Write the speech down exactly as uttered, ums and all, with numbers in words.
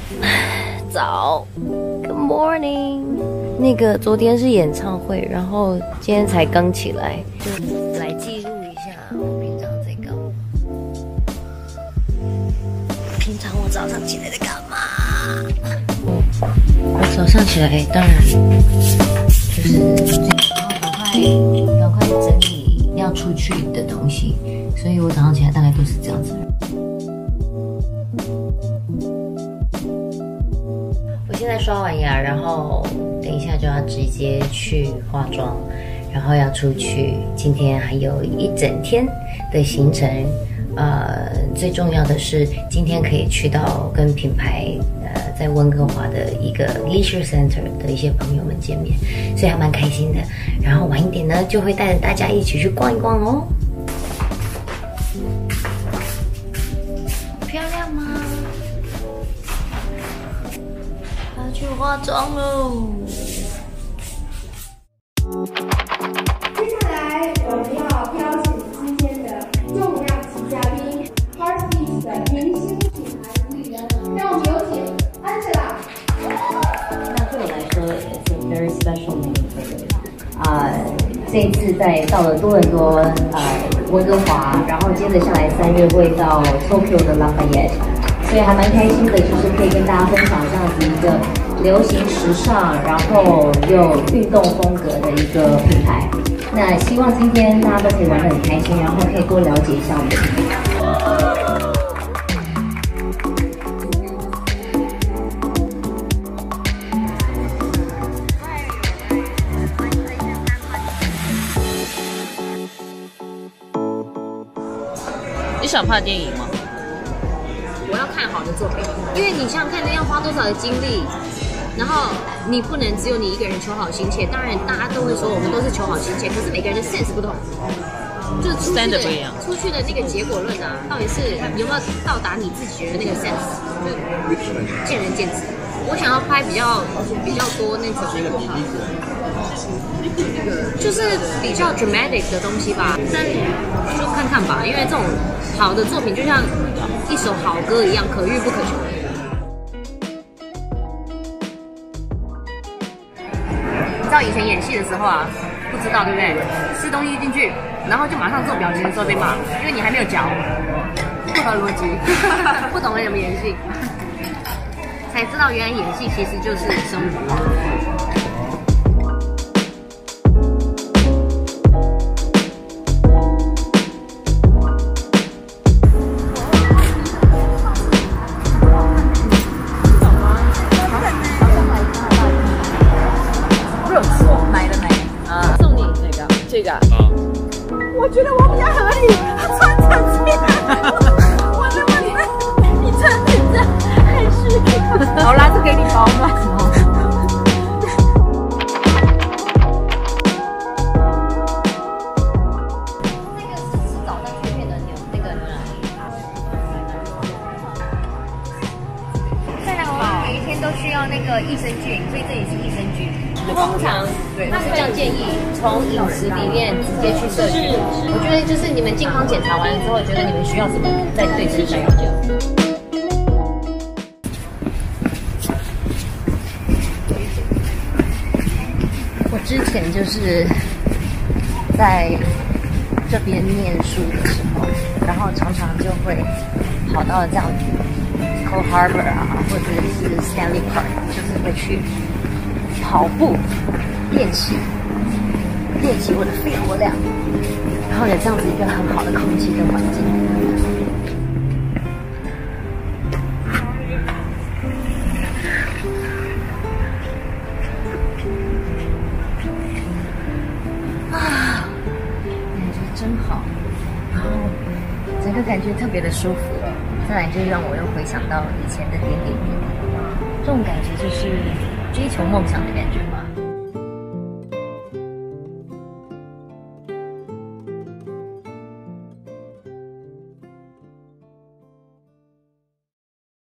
早 ，Good morning。那个昨天是演唱会，然后今天才刚起来，就来记录一下我平常在干嘛。平常我早上起来在干嘛？我早上起来当然就是赶快赶快整理要出去的东西，所以我早上起来大概都是这样子。我现在刷完牙，然后等一下就要直接去化妆，然后要出去。今天还有一整天的行程，呃，最重要的是今天可以去到跟品牌呃在温哥华的一个 leisure center 的一些朋友们见面，所以还蛮开心的。然后晚一点呢，就会带着大家一起去逛一逛哦。漂亮吗？要去化妆喽。 接下来我们要邀请今天的重量级嘉宾 Heartbeat 的明星品牌艺人，让我们有请 Angela。 那对我来说 ，it's a very special moment for me。啊，这一次在到了多伦多，呃，温哥华，然后接着下来三月会到 Tokyo 的 Lafayette， 所以还蛮开心的，就是可以跟大家分享这样子一个流行时尚，然后又运动风格的一个品牌。那希望今天大家都可以玩得很开心，然后可以多了解一下我们的品牌。 你想拍电影吗？ 我要看好的作品，因为你想想看，那要花多少的精力，然后你不能只有你一个人求好心切。当然，大家都会说我们都是求好心切，可是每个人的 sense 不同，就是出去的出去的那个结果论啊，到底是有没有到达你自己觉得那个 sense， 就见仁见智。我想要拍比较比较多那种，就是比较 dramatic 的东西吧，但就看看吧，因为这种好的作品就像一首好歌一样，可遇不可求。你知道以前演戏的时候啊，不知道对不对？吃东西进去，然后就马上做表情的时候被骂，因为你还没有嚼，不合逻辑，不懂得怎么演戏，才知道原来演戏其实就是生活。 这个，啊， 我觉得我比较合理，穿成这样，我认为你穿成这样还是好啦，这给你保暖。 那个是吃早上切片的牛，那个牛奶。再来，我们每一天都需要那个益生菌，所以这也是益生菌。通常他是这样建议，从饮食里面直接去摄取。我觉得就是你们健康检查完了之后，觉得你们需要什么，再对自己要求。我之前就是在这边念书的时候，然后常常就会跑到这样子 Cole Harbour 啊，或者是 Stanley Park， 就是会去跑步练习，练习我的肺活量，然后有这样子一个很好的空气跟环境。啊，感觉真好，然后整个感觉特别的舒服。再来就让我又回想到以前的点点滴滴，这种感觉就是追求梦想的感觉吧。